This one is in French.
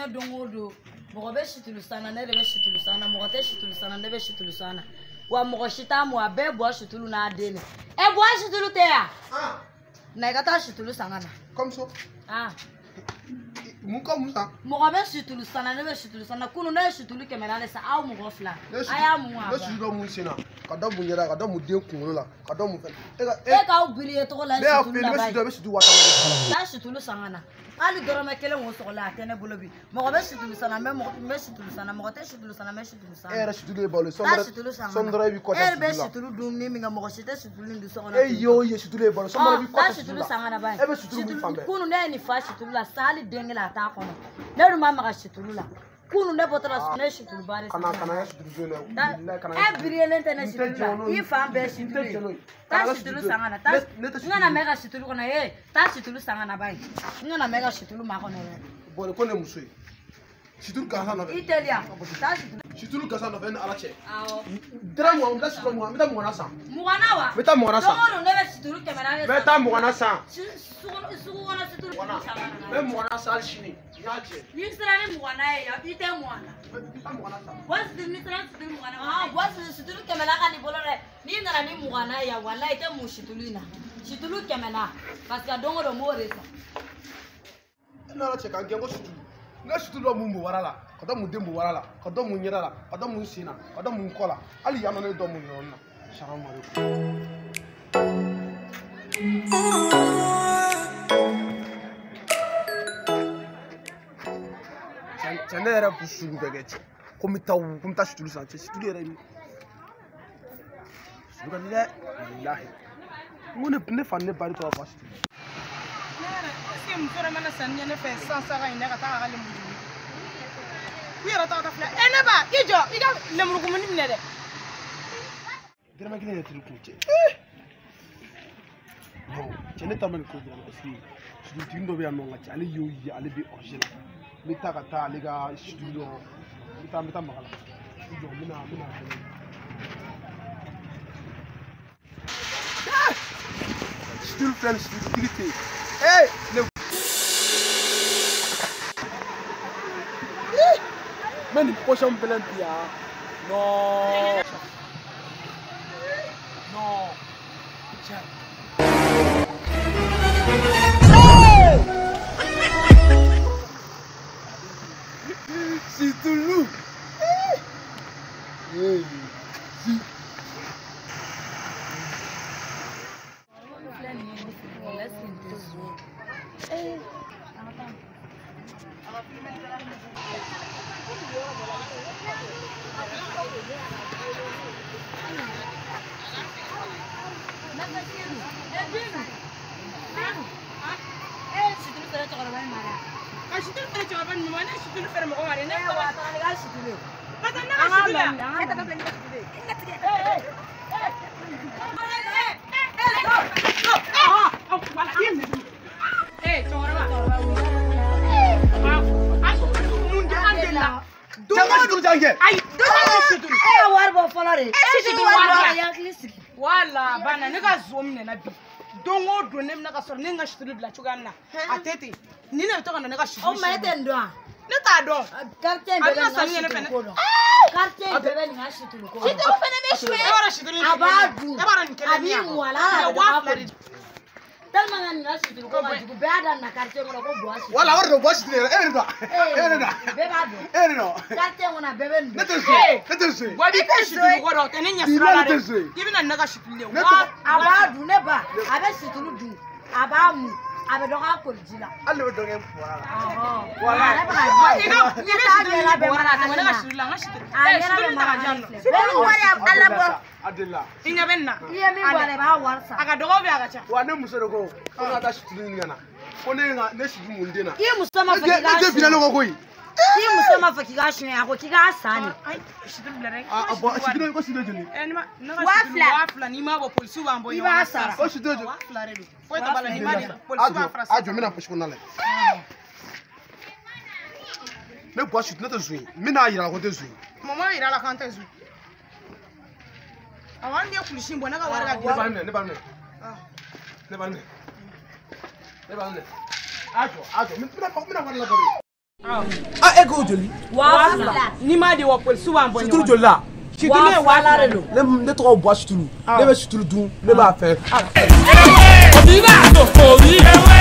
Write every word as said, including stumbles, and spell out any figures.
diɲɛ don o don mɔgɔ bɛ situlu sana ne de bɛ situlu sana mɔgɔ tɛ situlu sana ne bɛ situlu sana wa mɔgɔ si t'a mɔ a bɛɛ bɔ situlu n'a den ɛ bɔ situlu tɛ yan na i ka taa situlu sana na comme ça ah mun ka mun san mɔgɔ bɛ situlu sana ne bɛ situlu sana kunu ne ye situlu kɛmɛ naani san aw mɔgɔ fila a y'a mun wa ne situlu dɔ mun sen na ka dɔ mun yɛrɛ ka dɔ mun den kunkolo la ka dɔ mun fɛn e ka e k'aw biri ye tɔgɔ la situlu la ne bɛ situlu wa tan taa situlu san ka na hali dɔrɔmɛ kelen o sɔgɔla a tɛ ne bolo bi mɔgɔ bɛ situlu sana mɛ mɔgɔ bɛ situlu sana mɔgɔ tɛ situlu sana mɛ situlu sana e yɛrɛ situlu ye balo taa situlu san ka na sɔndɔrɔ i bɛ kɔta e yɛrɛ bɛ situlu dun ni min kɛ mɔgɔ si tɛ situlu dun so kɔnɔ e y'o ye situlu ye balo sɔndɔrɔ i bɛ kɔta situlu san ka na ba ye e bɛ situlu mun fan bɛɛ kunu ne ye nin fa situlu la sa hali den kelen a t'a kɔnɔ ne dun ma maga situlu la kunu ne bɔtɔla ne situlu ba de kana kana ya situlu jɔn na kana e biriyelen tɛ ne situlu la i fan bɛɛ situlu ye taa situlu san ka na taa n kana mɛn ka situlu kɔnɔ e taa situlu san ka na ba ye n kana mɛn ka situlu ma kɔnɔ dɛ bɔn ko ne muso ye situlu gansan nɔfɛ i teliya taa situlu situlu gansan nɔfɛ ni ala cɛ awɔ dara mugan n bɛ taa situlu mugan n bɛ taa mugan na san mugan na wa n bɛ taa mugan na san don o don ne bɛ situlu kɛmɛ naani n bɛ taa mugan na san sugu kɔnɔ situlu san ka na n bɛ mugan na san hali sini n y'a cɛ n'i sera ni mugan na ye yan i tɛ mugan na n bɛ taa mugan na san wa situlu n'i sera situlu mugan na wa situlu kɛmɛ na ka nin bolo dɛ n'i nana ni mugan na ye yan walayi i tɛ mun situlu in na situlu kɛmɛ na parce que don o don n b'o de san ne ala cɛ k'an gɛn ko situlu n ka situlu dɔ mun bɔ wara la ka dɔ mun den bɔ wara la ka dɔ mun ɲɛda la ka dɔ mun sen na ka dɔ mun kɔ la hali yan nɔ ne dɔ mun yɔrɔ na salamu aleykum cɛ ne yɛrɛ bu sugu bɛɛ kɛ cɛ ko n bɛ taa ko n bɛ taa situlu san cɛ situlu yɛrɛ situlu ka di dɛ walahi n ko ne ne fa ni ne ba de tɔgɔ fa situlu muso dɔ mana sanni ne fɛ sisan saga in ne ka taa a ka lemuru u yɛrɛ tɔgɔ ta filɛ e ne ba i jɔ i ka lemurukumuni minɛ dɛ dɛrɛmɛ kelen de turu kun cɛ bon cɛ ne ta ma nin ko dɔrɔn parce que situlutigi dɔ bɛ yan nɔ nka cɛ ale y'o ye ale bɛ ɔrɔze la n bɛ taa ka taa ale ka situlu dɔ n bɛ taa n bɛ taa maga la i jɔ n bɛna n bɛna situlu filɛ nin situlutigi tɛ yen ee ne mais une potion pleine de non non c'est tout loup situlu fɛnɛ cɛkɔrɔba nin ma ne situlu fɛnɛ mɔgɔ ma de ne wa taga ni ka situlu ye parce que ne ka situlu la e ta filɛ ni ka situlu ye i ka tigɛ ee cɛkɔrɔba mun tɛ an deli la cɛ ka situlu jan kɛ ayi dɔ ka situlu e ye wari bɔ fɔlɔ de e situlu wari a ye hakili sigi wala banna ne ka zo minɛna bi don o don ne bɛna ka sɔrɔ ne ka situlu bila cogoya min na a tɛ ten ni ne bɛ to ka na ne ka situlu o ma e tɛ nin dɔn wa ne t'a dɔn quartier bɛɛ bɛ nin ka situlu ko dɔn quartier bɛɛ bɛ nin ka situlu ko dɔn situlu fɛnɛ bɛ su e b'a dɔn situlu a b'a dun e b'a dɔn nin a kelen b'i min mɔ a la yan a waa fila de tellement que nin ka situlu ko ka jugu bɛɛ y'a daminɛ quartier kɔnɔ ko buwa situlu wala o de don bɔ situlu yɛrɛ e de don e de don bɛɛ b'a dɔn e de don quartier kɔnɔ a bɛɛ bɛ nin ne dɔn tɛ so ne tɛ so wa b'i kɛ situlu ko dɔn o tɛ ne ɲɛ sira la dɛ tɛ so i bɛna ne ka situlu de Ne wa tɔgɔ- a b'a dun ne ba a bɛ situlu dun a b'a mun a bɛ dɔ k'a koliji la hali ne bɛ dɔ kɛ n fura la wala ale bɛ ka i ka i bɛ situlu ni bɔ wɛrɛ a tɛ ne ka situlu la n ka situlu a ee ɲɛna situlu bɛ ta ka mara jan ale nɔ filɛ bɛɛ ni wari y'a ala bɔ a deli la i ɲɛ bɛ nin na i ye min bɔ a la i b'a wari sara a ka dɔgɔ bɛ a ka ca wa ne muso de ko ko n ka taa situlu ɲini ka na ko ne ka ne situlu mun den na i muso ma fɛ ne k'i tɛ k'a binna ne suɲɛ ko koyi i muso ma fɛ k'i k'a suɲɛ a ko k'i k'a san de ayi situlu bila dɛ a bɔ situlu ko situlu joli ee ne ma ne ka Waa situlu fila. waa fila n'i m'a bɔ polisiw b'an bɔ I ɲɔgɔn b'a na sara. ko situlu joli waa fila de don foyi tɛ b'a la n'i ma nin a polisiw b'a jɔ fara a jɔ n bɛna posi kɔnɔna la ne bɔ situlu ne tɛ so ye n bɛna yira ko n tɛ so ye mama yira la k'an tɛ zu awɔ hali n'i ye kulisi bɔ ne ka wari ka ne gɛlɛn b'a minɛ ne b'a minɛ ne b'a minɛ ne b'a minɛ a jɔ a jɔ n bɛna n bɛna wari labɔ de Ah, ego joli. Wala. Ni ma de wa police wa bon. Situlu joli la. Situlu e wa la lo. Ne ne to bois situlu. Ne be situlu dun, ne ba faire. Obi ba so ko ri.